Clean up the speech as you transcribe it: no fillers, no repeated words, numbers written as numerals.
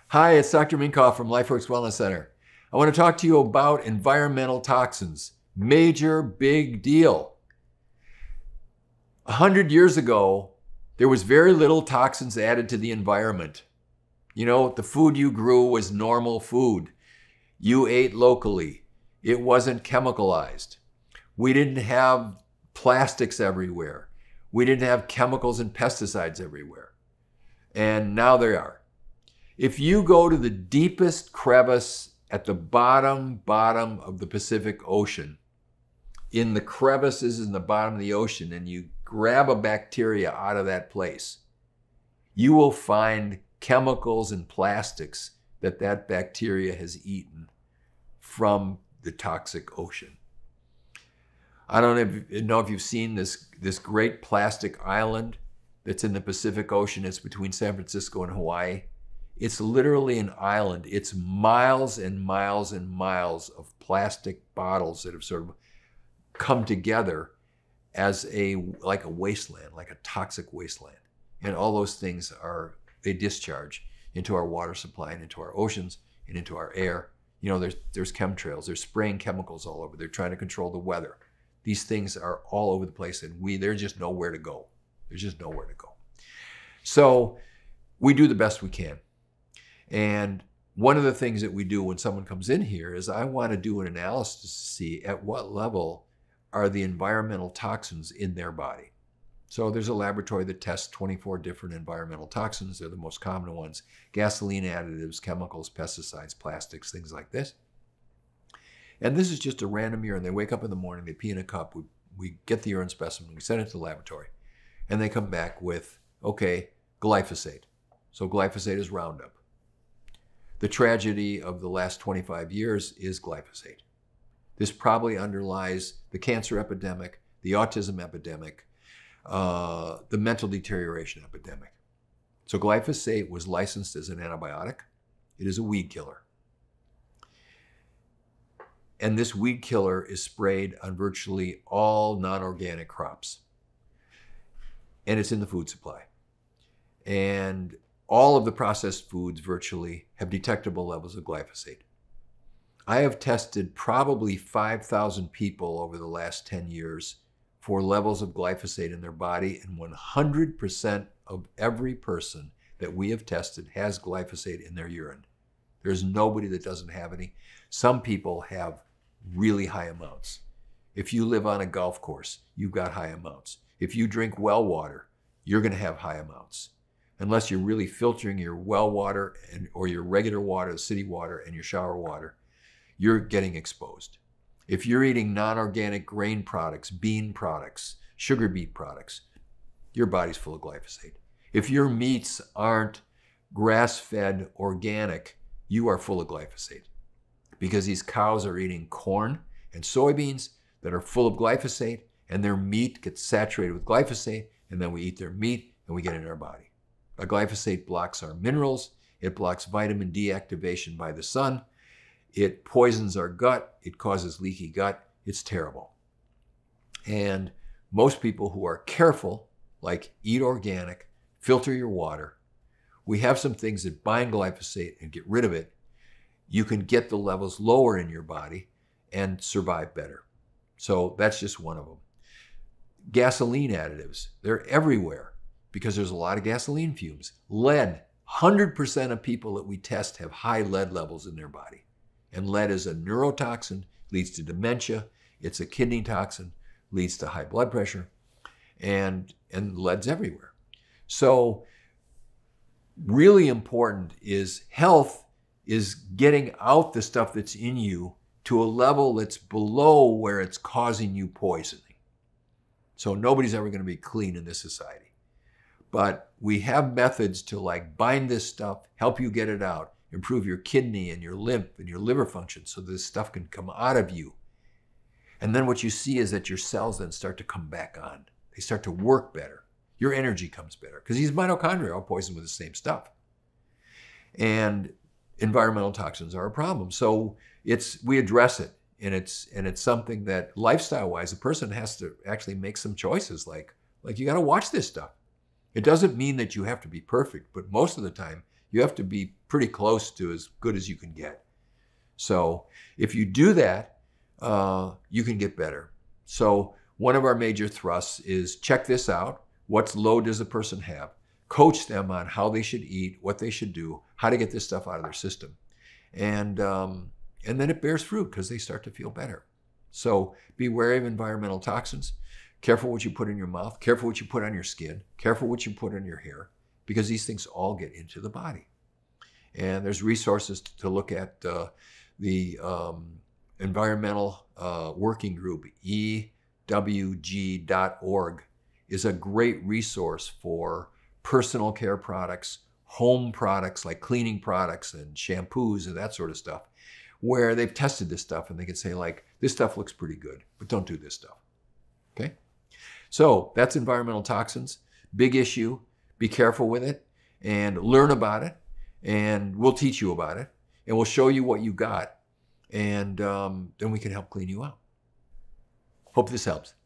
Hi, it's Dr. Minkoff from LifeWorks Wellness Center. I want to talk to you about environmental toxins. Major, big deal. 100 years ago, there was very little toxins added to the environment. You know, the food you grew was normal food. You ate locally. It wasn't chemicalized. We didn't have plastics everywhere. We didn't have chemicals and pesticides everywhere. And now there are. If you go to the deepest crevice at the bottom of the Pacific Ocean, in the crevices in the bottom of the ocean, and you grab a bacteria out of that place, you will find chemicals and plastics that bacteria has eaten from the toxic ocean. I don't know if you've seen this great plastic island that's in the Pacific Ocean. It's between San Francisco and Hawaii. It's literally an island. It's miles and miles and miles of plastic bottles that have sort of come together as like a wasteland, like a toxic wasteland. And all those things they discharge into our water supply and into our oceans and into our air. You know, there's chemtrails. They're spraying chemicals all over. They're trying to control the weather. These things are all over the place, and there's just nowhere to go. There's just nowhere to go. So we do the best we can. And one of the things that we do when someone comes in here is I want to do an analysis to see at what level are the environmental toxins in their body. So there's a laboratory that tests 24 different environmental toxins. They're the most common ones: gasoline additives, chemicals, pesticides, plastics, things like this. And this is just a random urine. They wake up in the morning, they pee in a cup, we get the urine specimen, we send it to the laboratory, and they come back with, okay, glyphosate. So glyphosate is Roundup. The tragedy of the last 25 years is glyphosate. This probably underlies the cancer epidemic, the autism epidemic, the mental deterioration epidemic. So glyphosate was licensed as an antibiotic. It is a weed killer. And this weed killer is sprayed on virtually all non-organic crops. And it's in the food supply. And all of the processed foods virtually have detectable levels of glyphosate. I have tested probably 5,000 people over the last 10 years for levels of glyphosate in their body, and 100% of every person that we have tested has glyphosate in their urine. There's nobody that doesn't have any. Some people have really high amounts. If you live on a golf course, you've got high amounts. If you drink well water, you're going to have high amounts. Unless you're really filtering your well water or your regular water, city water, and your shower water, you're getting exposed. If you're eating non-organic grain products, bean products, sugar beet products, your body's full of glyphosate. If your meats aren't grass-fed organic, you are full of glyphosate, because these cows are eating corn and soybeans that are full of glyphosate, and their meat gets saturated with glyphosate, and then we eat their meat and we get it in our body. Glyphosate blocks our minerals. It blocks vitamin D activation by the sun. It poisons our gut. It causes leaky gut. It's terrible. And most people who are careful, like eat organic, filter your water, we have some things that bind glyphosate and get rid of it. You can get the levels lower in your body and survive better. So that's just one of them. Gasoline additives, they're everywhere because there's a lot of gasoline fumes. Lead, 100% of people that we test have high lead levels in their body. And lead is a neurotoxin, leads to dementia. It's a kidney toxin, leads to high blood pressure, and lead's everywhere. So really important is health is getting out the stuff that's in you to a level that's below where it's causing you poisoning. So nobody's ever going to be clean in this society. But we have methods to like bind this stuff, help you get it out, improve your kidney and your lymph and your liver function so this stuff can come out of you. And then what you see is that your cells then start to come back on. They start to work better. Your energy comes better because these mitochondria are all poisoned with the same stuff. And environmental toxins are a problem. So we address it, and it's something that lifestyle-wise, a person has to actually make some choices. Like you got to watch this stuff. It doesn't mean that you have to be perfect, but most of the time You have to be pretty close to as good as you can get. So if you do that, you can get better. So one of our major thrusts is check this out. What load does a person have? Coach them on how they should eat, what they should do, how to get this stuff out of their system. And then it bears fruit because they start to feel better. So be wary of environmental toxins. Careful what you put in your mouth. Careful what you put on your skin. Careful what you put in your hair, because these things all get into the body. And there's resources to look at. The environmental working group, EWG.org, is a great resource for personal care products, home products like cleaning products and shampoos and that sort of stuff, where they've tested this stuff and they can say, like, this stuff looks pretty good, but don't do this stuff. Okay? So that's environmental toxins. Big issue. Be careful with it and learn about it, and we'll teach you about it, and we'll show you what you got, and then we can help clean you out. Hope this helps.